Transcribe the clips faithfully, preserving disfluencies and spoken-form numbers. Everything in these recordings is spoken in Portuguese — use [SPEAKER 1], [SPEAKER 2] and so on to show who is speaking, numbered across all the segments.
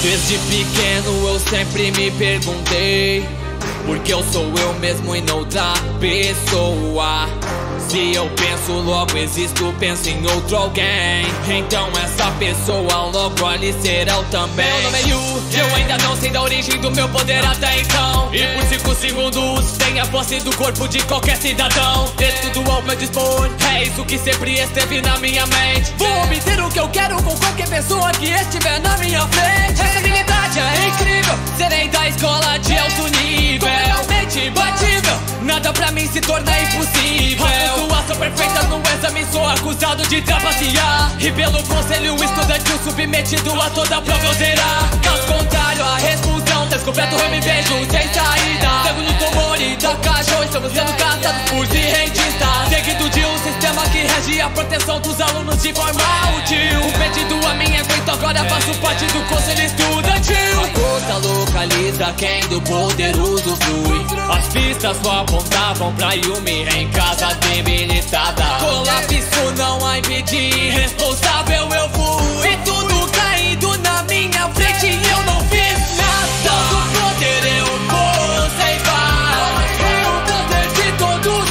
[SPEAKER 1] Desde pequeno eu sempre me perguntei porque eu sou eu mesmo e não outra pessoa. Se eu penso, logo existo, penso em outro alguém. Então essa pessoa logo ali será eu também. Meu nome é Yu, eu ainda não sei da origem do meu poder até então. E por cinco segundos tenho a posse do corpo de qualquer cidadão. Ter tudo ao meu dispor, é isso que sempre esteve na minha mente. Vou obter o que eu quero com qualquer pessoa que estiver na minha frente. Essa habilidade é incrível, serei da escola de alto nível. Realmente imbatível, nada pra mim se torna impossível. A pontuação perfeita no exame, sou acusado de trapacear. E pelo conselho estudantil submetido a toda prova eu zerar. Caso contrário, a expulsão descoberto eu me vejo sem saída. Cego no tumor e da caixa, estamos sendo caçados por cientistas. Seguido de um sistema que rege a proteção dos alunos de forma útil. O pedido a mim é feito, agora faço parte do conselho estudantil. A força localiza quem do poder usufrui. As pistas só apontavam pra Yumi em casa debilitada. Colapso não a impedir, responsável eu fui. E tudo caído na minha frente e eu não fiz nada. Do poder eu vou ceifar, e o poder de todos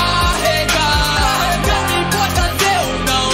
[SPEAKER 1] carregar. Não me importa se eu não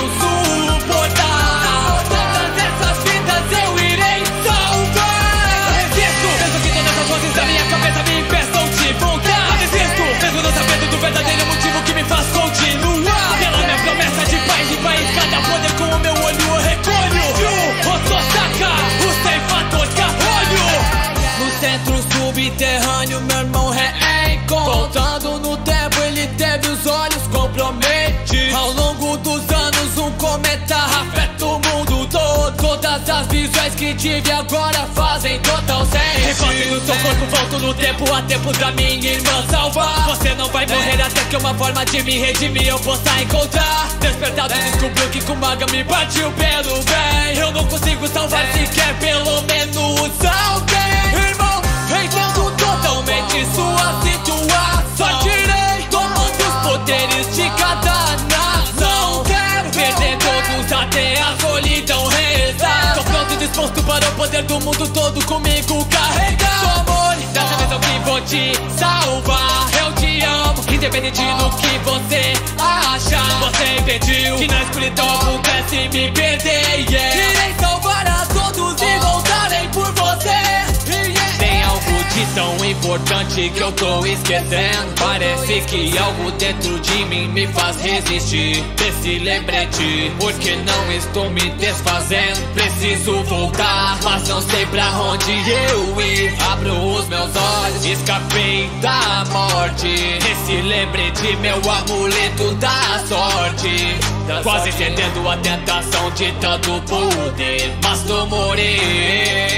[SPEAKER 1] suportar, todas essas vidas eu irei salvar. Resisto, mesmo que todas as vozes da minha cabeça me impeçam de voltar. Resisto, mesmo não sabendo do verdadeiro motivo que me faz continuar. Pela minha promessa de paz e país, cada poder com o meu olho eu recolho. Otosaka, o ceifador de arroio. No centro subterrâneo meu irmão reencontra. Voltando no tempo ele teve os olhos comprometidos. Ao longo dos anos um cometa afeta o mundo todo. Todas as visões que tive agora fazem total sentido. Encontro no seu corpo, volto no tempo, a tempo da minha irmã salvar. Você não vai morrer até que uma forma de me redimir eu possa encontrar. Despertado descobriu que com maga me partiu pelo bem. Eu não consigo salvar sequer pelo menos alguém. Irmão, entendo totalmente sua situação. Partirei tomando os poderes de cada nação. Quero perder todos até a solidão rezar. Tô pronto e disposto para o poder do mundo todo comigo carregar. Sou amor, dessa vez eu que vou te salvar. Eu te amo, independente do que você acha. Você impediu que na escuridão eu pudesse me perder, yeah. Irei salvar a todos e voltarei por você. Tem algo de tão importante que eu tô esquecendo. Parece que algo dentro de mim me faz resistir desse lembrete, porque não estou me desfazendo. Preciso voltar, mas não sei pra onde eu ir. Abro os meus olhos, escapei da morte. Nesse lembrete, meu amuleto da sorte. Quase cedendo a tentação de tanto poder, mas tô morrendo.